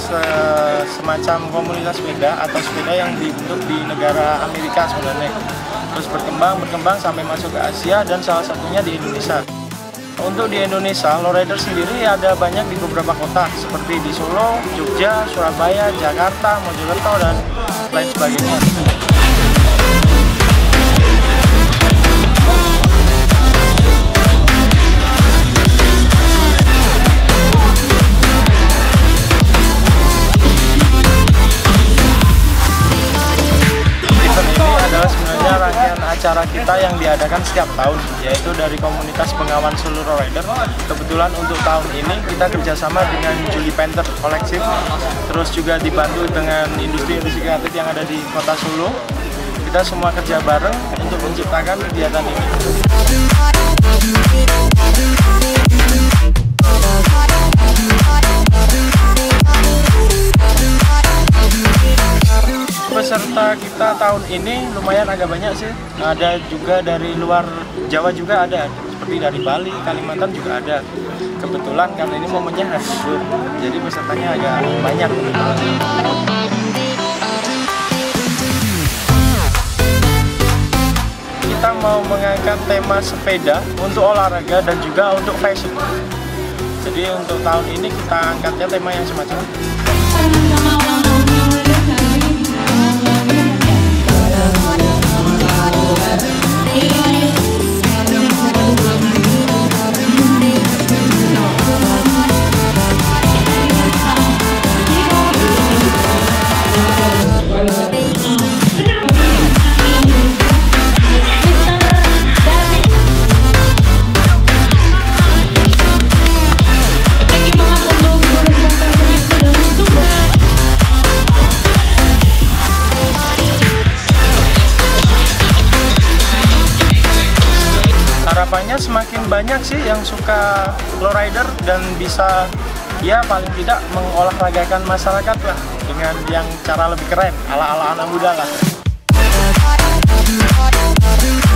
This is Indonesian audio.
semacam komunitas sepeda atau sepeda yang dibentuk di negara Amerika sebenarnya. Terus berkembang sampai masuk ke Asia dan salah satunya di Indonesia. Untuk di Indonesia, lowrider sendiri ada banyak di beberapa kota seperti di Solo, Jogja, Surabaya, Jakarta, Mojokerto, dan lain sebagainya. Acara kita yang diadakan setiap tahun, yaitu dari komunitas pengawan seluruh rider. Kebetulan untuk tahun ini kita kerjasama dengan Julie Painter Collective, terus juga dibantu dengan industri-industri kreatif yang ada di kota Solo. Kita semua kerja bareng untuk menciptakan kegiatan ini. Peserta kita tahun ini lumayan agak banyak sih. Ada juga dari luar Jawa juga ada, seperti dari Bali, Kalimantan juga ada. Kebetulan karena ini momennya hari libur, jadi pesertanya agak banyak. Kita mau mengangkat tema sepeda untuk olahraga dan juga untuk fashion. Jadi untuk tahun ini kita angkatnya tema yang semacam harapannya semakin banyak sih yang suka lowrider dan bisa ya paling tidak mengolahragakan masyarakat lah dengan yang cara lebih keren ala anak muda lah.